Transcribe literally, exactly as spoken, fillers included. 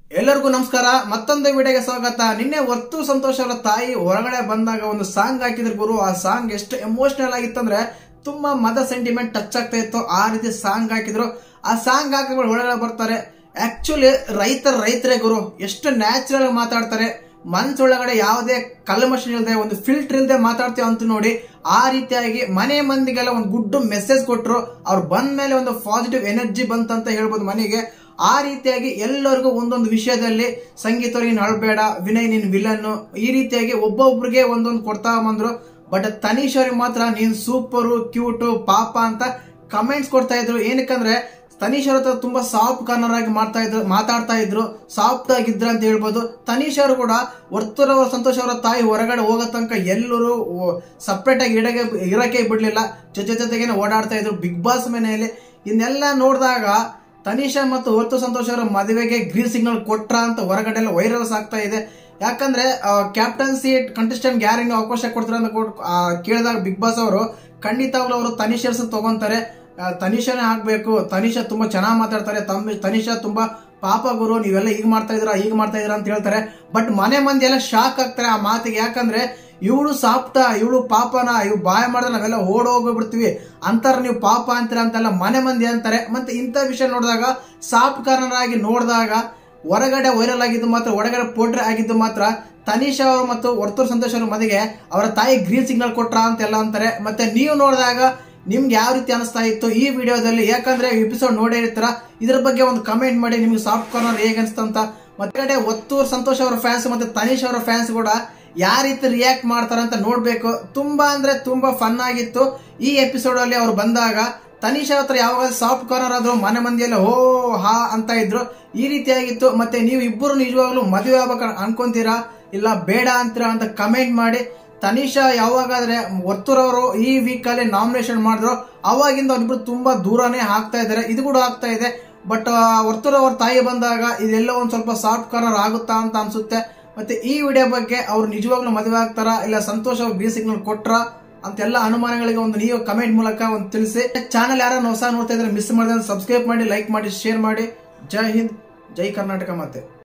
ಎಲ್ಲರಿಗೂ ನಮಸ್ಕಾರ. ಮತ್ತೊಂದು ವಿಡಿಯೋಗೆ ಸ್ವಾಗತ. ನಿನ್ನೆ ವರ್ತು ಸಂತೋಷ್ ಅವರ ತಾಯಿ ಹೊರಗಡೆ ಬಂದಾಗ ಒಂದು ಸಾಂಗ್ ಹಾಕಿದ್ರು ಗುರು. ಆ ಸಾಂಗ್ ಎಷ್ಟು ಎಮೋಷನಲ್ ಆಗಿತ್ತಂದ್ರೆ ತುಂಬಾ ಮದ ಸೆಂಟಿಮೆಂಟ್ ಟಚ್ ಆಗ್ತಾ ಇತ್ತು. ಆ ರೀತಿ ಸಾಂಗ್ ಹಾಕಿದ್ರು. ಆ ಸಾಂಗ್ ಹಾಕಿದ್ರೆ ಹೊರಗಡೆ ಬರ್ತಾರೆ. ಆಕ್ಚುಲಿ ರೈತರ ರೈತರೇ ಗುರು. ಎಷ್ಟು ನ್ಯಾಚುರಲ್ ಮಾತಾಡ್ತಾರೆ. ಮನ್ಸೊಳಗಡೆ ಯಾವುದೇ ಕಲ್ಮಶ ಇಲ್ಲದೆ ಒಂದು ಫಿಲ್ಟರ್ ಇಲ್ಲದೆ ಮಾತಾಡ್ತೀವಿ ಅಂತ ನೋಡಿ. ಆ ರೀತಿಯಾಗಿ ಮನೆ ಮಂದಿಗೆಲ್ಲ ಒಂದು ಗುಡ್ ಮೆಸೇಜ್ ಕೊಟ್ರು. ಅವ್ರು ಬಂದ ಮೇಲೆ ಒಂದು ಪಾಸಿಟಿವ್ ಎನರ್ಜಿ ಬಂತಂತ ಹೇಳ್ಬೋದು ಮನೆಗೆ. ಆ ರೀತಿಯಾಗಿ ಎಲ್ಲರಿಗೂ ಒಂದೊಂದು ವಿಷಯದಲ್ಲಿ ಸಂಗೀತ ನೀನ್ ಅಳ್ಬೇಡ, ವಿನಯ್ ನೀನ್ ವಿಲನ್, ಈ ರೀತಿಯಾಗಿ ಒಬ್ಬೊಬ್ರಿಗೆ ಒಂದೊಂದು ಕೊಡ್ತಾ ಬಂದ್ರು. ಬಟ್ ತನೀಶ್ ಅವ್ರಿಗೆ ಮಾತ್ರ ನೀನ್ ಸೂಪರು, ಕ್ಯೂಟು, ಪಾಪ ಅಂತ ಕಮೆಂಟ್ಸ್ ಕೊಡ್ತಾ ಇದ್ರು. ಏನಕ್ಕಂದ್ರೆ ತನೀಶ್ ಅವ್ರ ಹತ್ರ ತುಂಬಾ ಸಾಫ್ಟ್ ಕಾರ್ನರ್ ಆಗಿ ಮಾಡ್ತಾ ಇದ್ರು, ಮಾತಾಡ್ತಾ ಇದ್ರು, ಸಾಫ್ಟ್ ಆಗಿದ್ರ ಅಂತ ಹೇಳ್ಬೋದು. ತನೀಶ್ ಅವರು ಕೂಡ ವರ್ತೂರವರ ಸಂತೋಷ್ ಅವರ ತಾಯಿ ಹೊರಗಡೆ ಹೋಗೋ ತನಕ ಎಲ್ಲರೂ ಸಪ್ರೇಟ್ ಆಗಿ ಇಡಗೆ ಇರಕ್ಕೆ ಬಿಡ್ಲಿಲ್ಲ. ಜೊತೆ ಜೊತೆಗೇನೆ ಓಡಾಡ್ತಾ ಇದ್ರು ಬಿಗ್ ಬಾಸ್ ಮನೆಯಲ್ಲಿ. ಇನ್ನೆಲ್ಲ ನೋಡಿದಾಗ ತನೀಶಾ ಮತ್ತು ವರ್ತು ಸಂತೋಷ್ ಅವರ ಮದುವೆಗೆ ಗ್ರೀನ್ ಸಿಗ್ನಲ್ ಕೊಟ್ರ ಅಂತ ಹೊರಗಡೆ ಎಲ್ಲ ವೈರಲ್ಸ್ ಆಗ್ತಾ ಇದೆ. ಯಾಕಂದ್ರೆ ಕ್ಯಾಪ್ಟನ್ಸಿ ಕಂಟೆಸ್ಟೆಂಟ್ ಯಾರಿಗೆ ಅವಕಾಶ ಕೊಡ್ತಾರೆ ಅಂತ ಕೇಳಿದಾಗ ಬಿಗ್ ಬಾಸ್ ಅವರು ಖಂಡಿತವಾಗ್ಲೂ ಅವರು ತನೀಶರ್ಸ್ ತಗೊಂತಾರೆ. ತನೀಶಾನೇ ಆಗ್ಬೇಕು, ತನೀಶಾ ತುಂಬಾ ಚೆನ್ನಾಗಿ ಮಾತಾಡ್ತಾರೆ, ತನೀಶಾ ತುಂಬಾ ಪಾಪ ಗುರು, ನೀವೆಲ್ಲ ಈಗ ಮಾಡ್ತಾ ಇದ್ರ ಈಗ ಮಾಡ್ತಾ ಇದ್ರ ಅಂತ ಹೇಳ್ತಾರೆ. ಬಟ್ ಮನೆ ಮಂದಿ ಎಲ್ಲ ಶಾಕ್ ಆಗ್ತಾರೆ ಆ ಮಾತಿಗೆ. ಯಾಕಂದ್ರೆ ಇವಳು ಸಾಪ್ತ, ಇವಳು ಪಾಪನ, ಇವ್ ಬಾಯ ಮಾಡಿದ್ರೆ ನಾವೆಲ್ಲ ಓಡ್ ಹೋಗ್ಬಿಡ್ತೀವಿ ಅಂತಾರ, ನೀವು ಪಾಪ ಅಂತೀರ ಅಂತೆಲ್ಲ ಮನೆ ಮಂದಿ ಅಂತಾರೆ. ಮತ್ತೆ ಇಂಥ ವಿಷಯ ನೋಡಿದಾಗ ಸಾಫ್ಟ್ ಕಾರ್ನರ್ ಆಗಿ ನೋಡಿದಾಗ ಹೊರಗಡೆ ವೈರಲ್ ಆಗಿದ್ದು ಮಾತ್ರ, ಹೊರಗಡೆ ಪೋಟ್ರೆ ಆಗಿದ್ದು ಮಾತ್ರ ತನೀಶಾ ಅವರು ಮತ್ತು ವರ್ತೂರ್ ಸಂತೋಷ್ ಅವರ ಮನೆಗೆ ಅವರ ತಾಯಿ ಗ್ರೀನ್ ಸಿಗ್ನಲ್ ಕೊಟ್ರ ಅಂತೆಲ್ಲ ಅಂತಾರೆ. ಮತ್ತೆ ನೀವು ನೋಡಿದಾಗ ನಿಮ್ಗೆ ಯಾವ ರೀತಿ ಅನಿಸ್ತಾ ಇತ್ತು ಈ ವಿಡಿಯೋದಲ್ಲಿ? ಯಾಕಂದ್ರೆ ಎಪಿಸೋಡ್ ನೋಡೇ ಇರ್ತೀರ, ಇದ್ರ ಬಗ್ಗೆ ಒಂದು ಕಮೆಂಟ್ ಮಾಡಿ ನಿಮ್ಗೆ ಸಾಫ್ಟ್ ಕಾರ್ನರ್ ಹೇಗೆ ಅನಿಸ್ತಂತ. ಮತ್ತೆ ವರ್ತೂರ್ ಸಂತೋಷ್ ಅವರ ಫ್ಯಾನ್ಸ್ ಮತ್ತೆ ತನೀಶ್ ಅವರ ಫ್ಯಾನ್ಸ್ ಕೂಡ ಯಾವ ರೀತಿ ರಿಯಾಕ್ಟ್ ಮಾಡ್ತಾರ ಅಂತ ನೋಡ್ಬೇಕು. ತುಂಬಾ ಅಂದ್ರೆ ತುಂಬಾ ಫನ್ ಆಗಿತ್ತು ಈ ಎಪಿಸೋಡ್ ಅಲ್ಲಿ. ಅವ್ರು ಬಂದಾಗ ತನೀಶಾ ಹತ್ರ ಯಾವಾಗ ಸಾಫ್ಟ್ ಕಾರ್ನರ್ ಆದ್ರು ಮನೆ ಮಂದಿಯೆಲ್ಲ ಹೋ ಹಾ ಅಂತ ಇದ್ರು. ಈ ರೀತಿಯಾಗಿತ್ತು. ಮತ್ತೆ ನೀವು ಇಬ್ಬರು ನಿಜವಾಗ್ಲೂ ಮದುವೆ ಆಗ್ಬೇಕು ಅನ್ಕೊಂತೀರಾ ಇಲ್ಲ ಬೇಡ ಅಂತೀರಾ ಅಂತ ಕಮೆಂಟ್ ಮಾಡಿ. ತನೀಶಾ ಯಾವಾಗಾದ್ರೆ ವರ್ತೂರ್ ಅವರು ಈ ವೀಕ್ ಅಲ್ಲಿ ನಾಮಿನೇಷನ್ ಮಾಡಿದ್ರು ಅವಾಗಿಂದ ಅವ್ರಿಬ್ರು ತುಂಬಾ ದೂರನೇ ಆಗ್ತಾ ಇದಾರೆ. ಇದು ಕೂಡ ಆಗ್ತಾ ಇದೆ. ಬಟ್ ವರ್ತೂರ್ ಅವ್ರ ತಾಯಿ ಬಂದಾಗ ಇದೆಲ್ಲ ಒಂದ್ ಸ್ವಲ್ಪ ಸಾಫ್ಟ್ ಕಾರ್ನರ್ ಆಗುತ್ತಾ ಅಂತ ಅನ್ಸುತ್ತೆ. ಮತ್ತೆ ಈ ವಿಡಿಯೋ ಬಗ್ಗೆ ಅವ್ರು ನಿಜವಾಗ್ಲೂ ಮದುವೆ ಆಗ್ತಾರಾ ಇಲ್ಲ ಸಂತೋಷ್ ಅವ್ರು ಗ್ರೀನ್ ಸಿಗ್ನಲ್ ಕೊಟ್ರ ಅಂತೆಲ್ಲ ಅನುಮಾನಗಳಿಗೆ ಒಂದು ನೀವು ಕಮೆಂಟ್ ಮೂಲಕ ಒಂದು ತಿಳಿಸಿ. ಚಾನಲ್ ಯಾರನ್ನ ಹೊಸ ನೋಡ್ತಾ ಇದ್ರೆ ಮಿಸ್ ಮಾಡಿದ್ರೆ ಸಬ್ಸ್ಕ್ರೈಬ್ ಮಾಡಿ, ಲೈಕ್ ಮಾಡಿ, ಶೇರ್ ಮಾಡಿ. ಜೈ ಹಿಂದ್, ಜೈ ಕರ್ನಾಟಕ. ಮತ್ತೆ